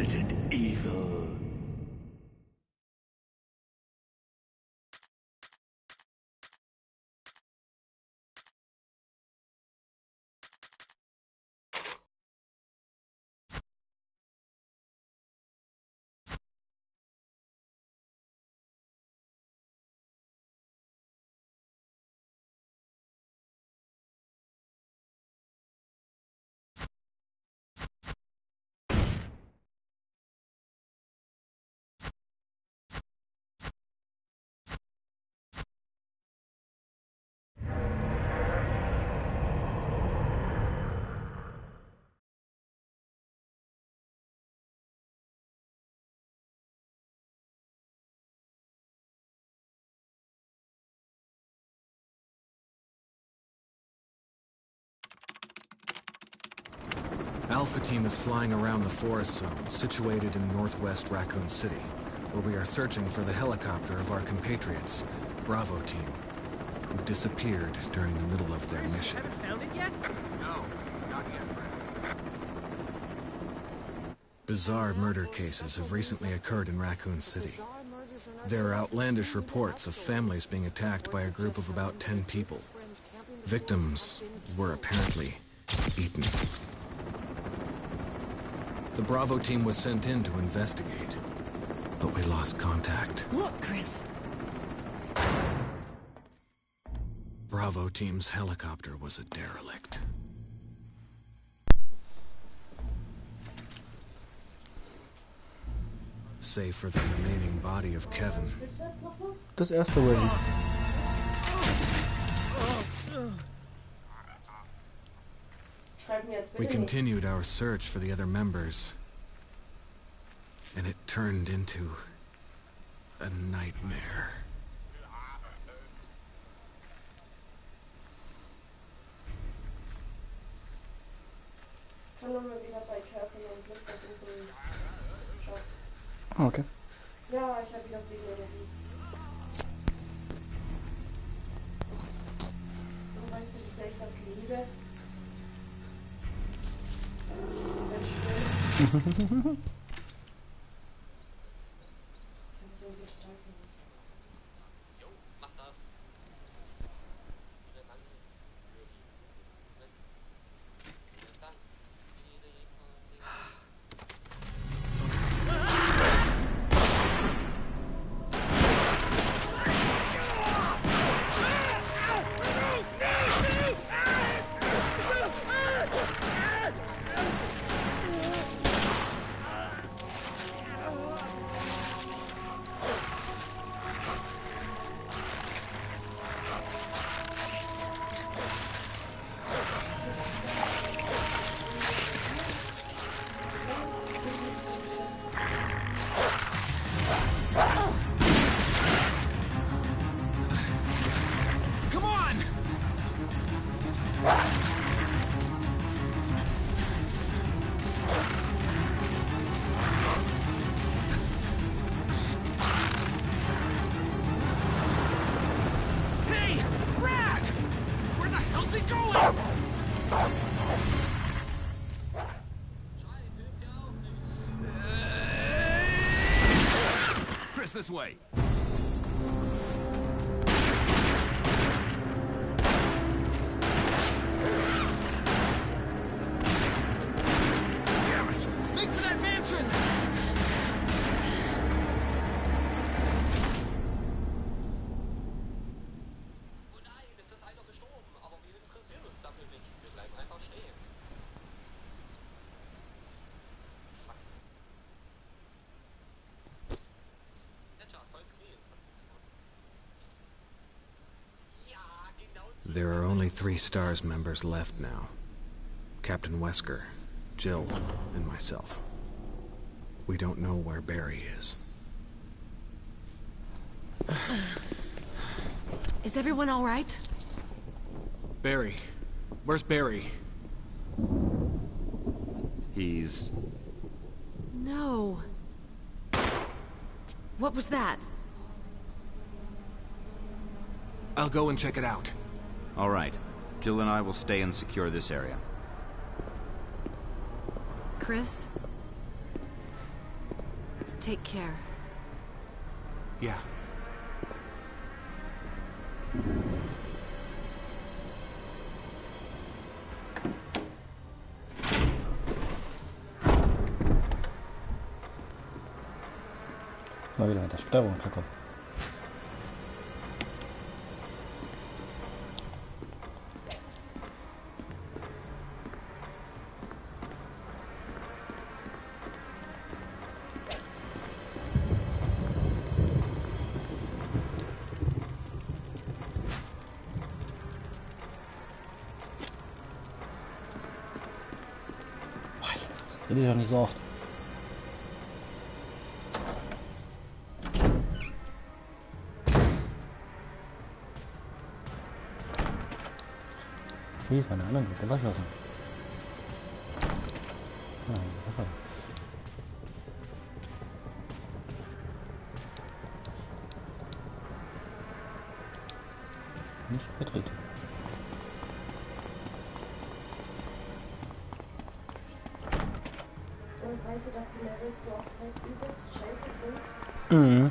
Resident Evil. Alpha Team is flying around the forest zone, situated in northwest Raccoon City, where we are searching for the helicopter of our compatriots, Bravo Team, who disappeared during the middle of their mission. Haven't found it yet? No, not yet, Brad. Bizarre murder cases have recently occurred in Raccoon City. There are outlandish reports of families being attacked by a group of about 10 people. Victims were apparently eaten. The Bravo Team was sent in to investigate, but we lost contact. Look, Chris! Bravo Team's helicopter was a derelict. Save for the remaining body of Kevin. Das erste Ready. We continued our search for the other members, and it turned into a nightmare. Okay. Ja, ich habe wieder Seelenergie. Und weißt du, wie sehr ich das liebe? Ich hab so viel Stärke. Jo, mach das. This way. Damn it! Make for that mansion! Oh nein, es ist einer gestorben, aber wir interessieren uns dafür nicht. Wir bleiben einfach stehen. There are only 3 STARS members left now. Captain Wesker, Jill, and myself. We don't know where Barry is. Is everyone all right? Barry. Where's Barry? He's... No. What was that? I'll go and check it out. All right. Jill and I will stay and secure this area. Chris? Take care. Yeah. Mal wieder mit der Steuerung kacke. Das rede ich doch nicht so oft. Hier ist meine andere Seite verschlossen. Nein, das nicht betreten. Und weißt du, dass die Levels so oft halt übelst scheiße sind? Mhm.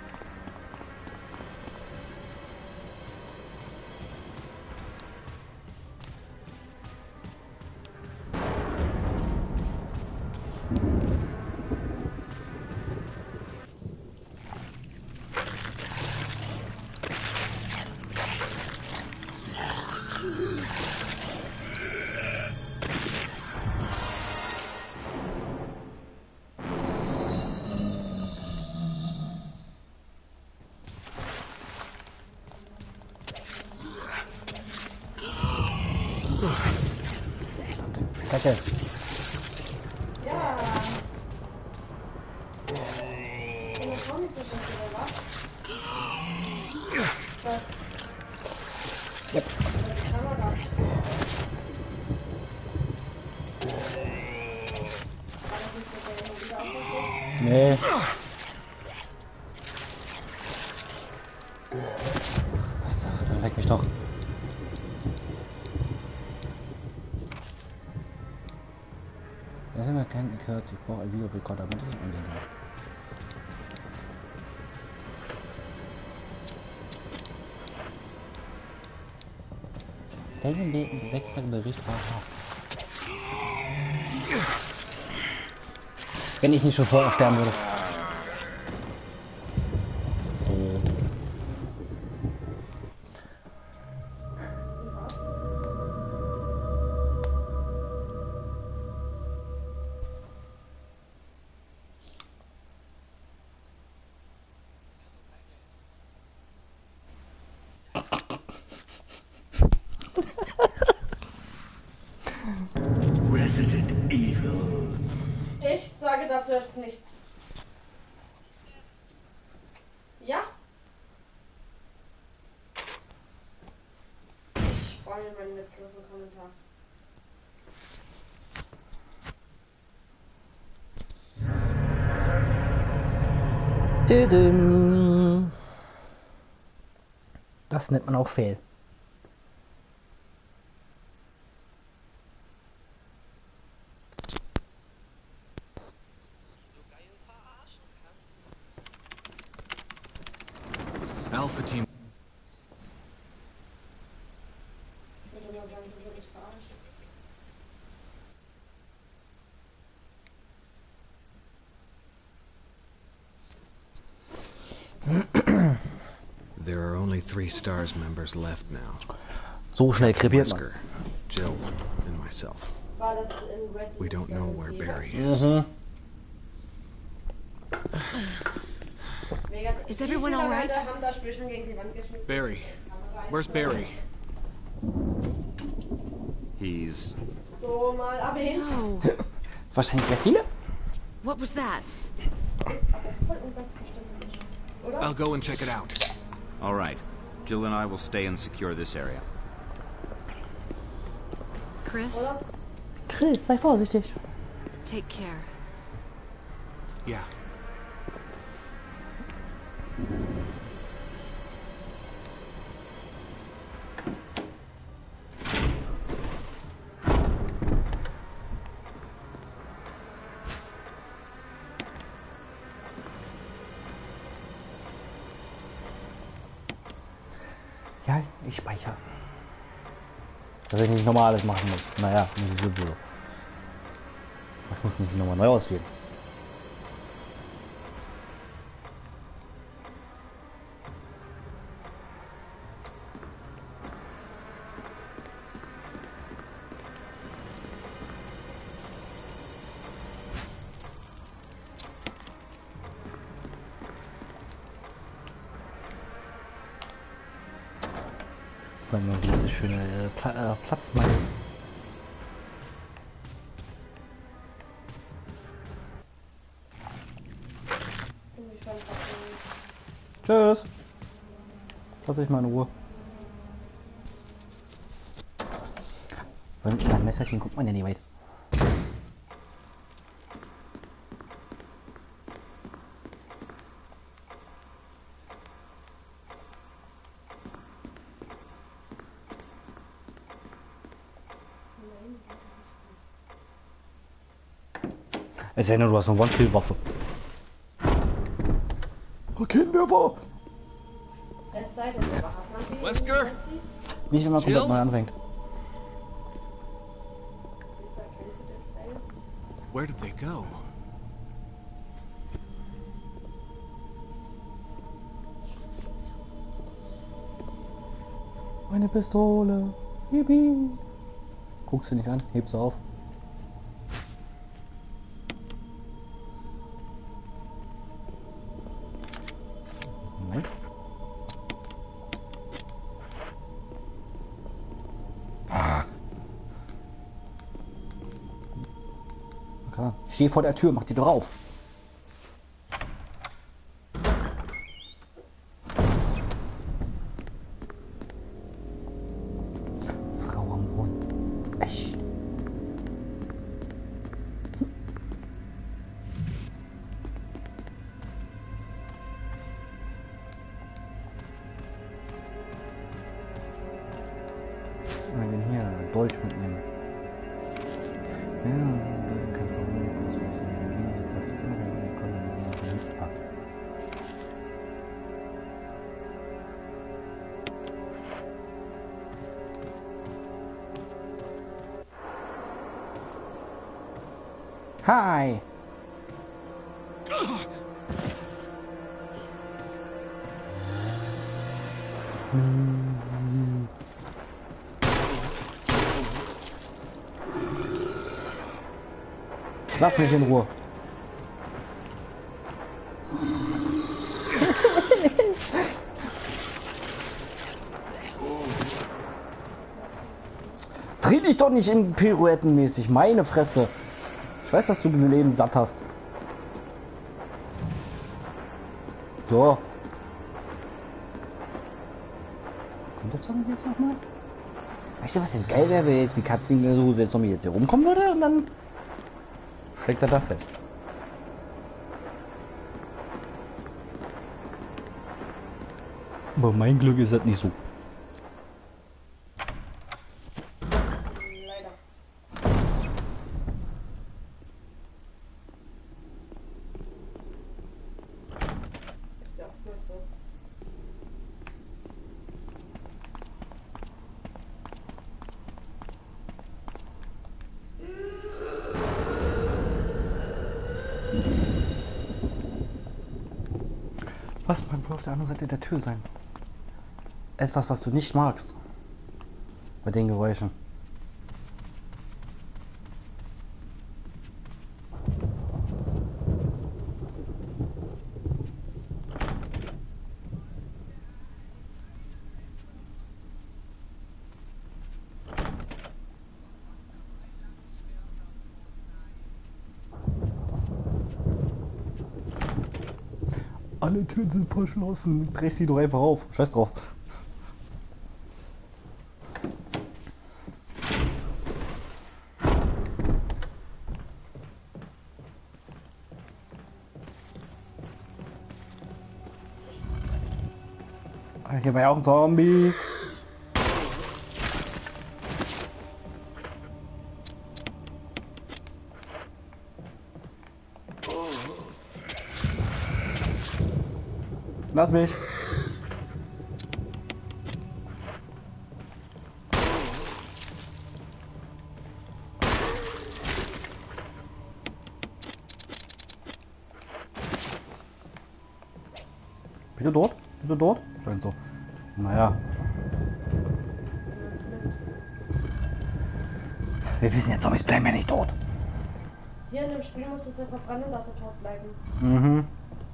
Kacke. Ja. Und das war nicht so schlecht, oder was? Was? Yep. Die Kamera. War das nicht so, der immer wieder aufmacht? Nee. Was da? Dann leck mich doch. Das haben wir keinen gehört. Ich brauche einen Videorekorder, damit ich ihn ansehen kann. Den Wechselbericht war hart. Wenn ich nicht schon vorher sterben würde. Resident Evil. Ich sage dazu jetzt nichts. Ja? Ich freue mich meinen witzlosen Kommentar. Das nennt man auch Fail. Alpha Team. Ich würde mal sagen, du würdest verarschen. There are only 3 STARS members left now. So schnell krepiert man. Wesker, Jill, and myself. War das in Red We don't know where Dead? Barry is. Mhm. Mega- Is Wie everyone viele all right? Leute haben das Spiel schon gegen die Wand geschmissen? Barry. Kamera Where's Barry? He's... So mal erwähnt. No. Wahrscheinlich sehr viele. What was that? Ist aber voll ungangsbestimmt nicht. Oder? I'll go and check it out. All right. Jill and I will stay and secure this area. Chris, Oder? Chris, sei vorsichtig. take care. Yeah. Ja, ich speichere. Dass ich nicht nochmal alles machen muss. Naja, nicht so. Ich muss nicht nochmal neu auswählen. Wenn man diese schöne Platz mal. Tschüss. Lass ich mal in Ruhe. Mit meinem Messerchen guckt man ja nicht weit. Es sei denn, du hast eine One-Kill-Waffe. Okay, wer war? Es sei denn, aber hat man die? Wesker? Nicht, wenn man komplett neu anfängt. Where did they go? Meine Pistole. Yippie. Guck sie nicht an, heb sie auf. Moment. Okay. Steh vor der Tür, mach die doch auf. Frau am Brunnen. Echt. Wir gehen hier Deutsch mitnehmen. Ja, kein Problem. Hi. Lass mich in Ruhe. Dreh dich doch nicht in Pirouettenmäßig, meine Fresse. Ich weiß, dass du dein Leben satt hast. So. Kommt das irgendwie jetzt nochmal? Weißt du, was jetzt geil wäre, wenn jetzt die Cutscene so jetzt noch hier rumkommen würde und dann steckt er da fest. Aber mein Glück ist das nicht so. Leider. Ist ja auch gut so. Was mag wohl auf der anderen Seite der Tür sein? Etwas, was du nicht magst. Bei den Geräuschen. Alle Türen sind verschlossen. Dreh sie doch einfach auf. Scheiß drauf. Hier war ja auch ein Zombie. Lass mich. Bist du dort? Bist du dort? Scheint so. Naja. Wir wissen jetzt, Zombies bleiben ja nicht tot. Hier in dem Spiel musst du es ja verbrennen, dass er tot bleiben. Mhm.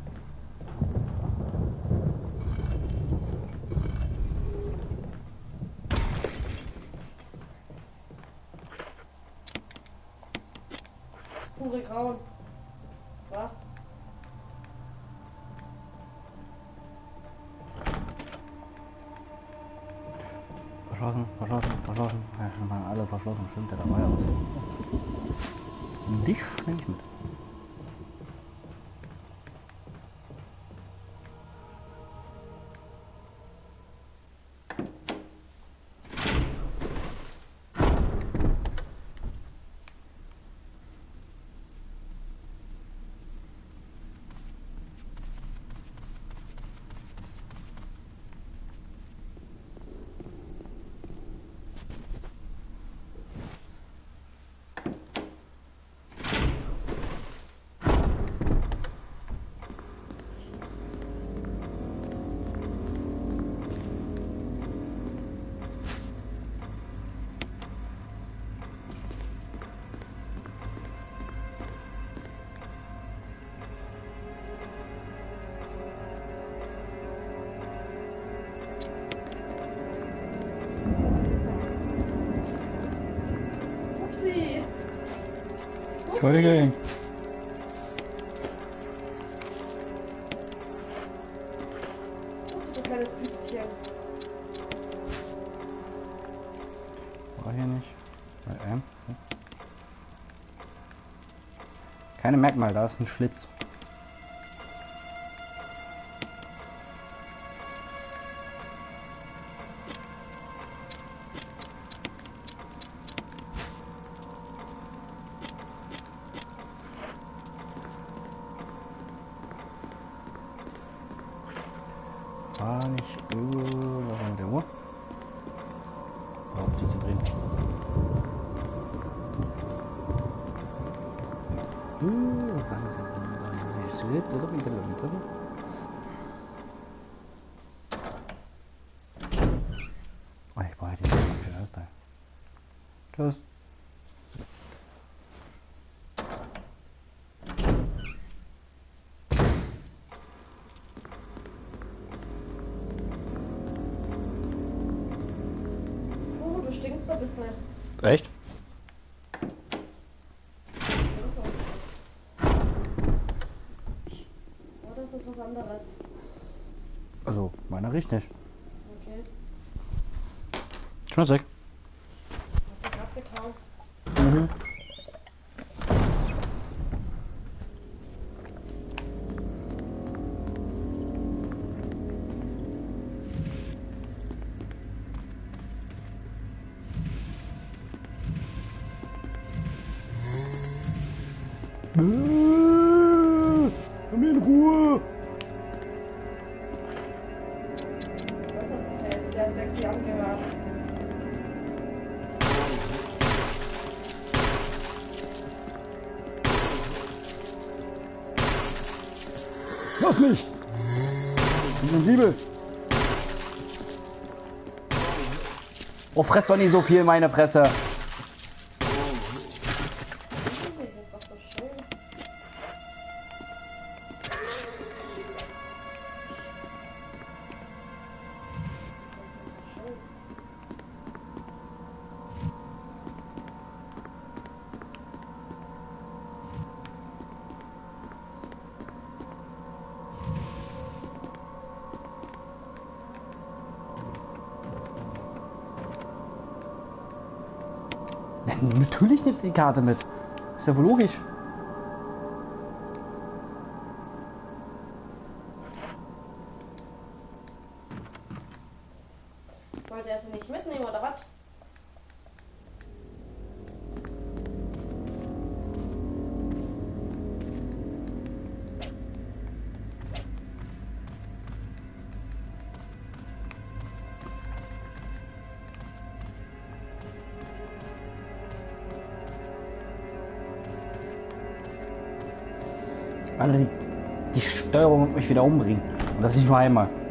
Pure Grauen. Was? Verschlossen, verschlossen, verschlossen. Ja, schon mal alle verschlossen. Stimmt, der dabei aus. Dich nehme ich mit. Upsi. Entschuldigung. Upsi, du kleines Biestchen. War hier nicht. Keine Merkmal, da ist ein Schlitz. War nicht was war mit der Uhr? Oh, die zu drehen. Oh, ich brauche die für Teil. Tschüss. Oh, du stinkst doch ein bisschen. Echt? Oh, das ist was anderes. Also, meiner riecht nicht. Okay. Schmeckt weg. Hast du gerade getan? Mhm. Komm in Ruhe! Das hat sich ja jetzt sehr sexy angehört. Lass mich! Ich bin sensibel! Oh, fress doch nicht so viel, meine Fresse! Das ist doch so schön. Das ist doch schön. Ja, natürlich nimmst du die Karte mit. Ist ja wohl logisch. Wollte er sie nicht mitnehmen oder was? Valerie, die Steuerung wird mich wieder umbringen. Und das nicht nur einmal.